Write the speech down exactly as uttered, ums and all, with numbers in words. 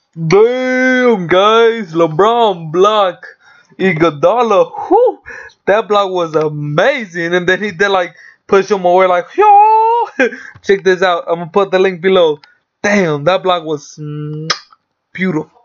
Damn, guys, LeBron block Iguodala. Whew, that block was amazing. And then he did like push him away, like yo. Check this out. I'm gonna put the link below. Damn, that block was mm, beautiful.